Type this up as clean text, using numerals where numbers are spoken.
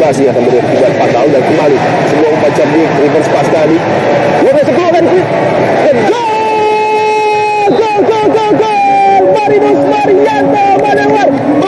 situasi akan berakibat fatal dan kembali sebuah umpan cerdik reverse pass tadi. Luar sebelum dan gol! Gol! Marinus Marianto Manewar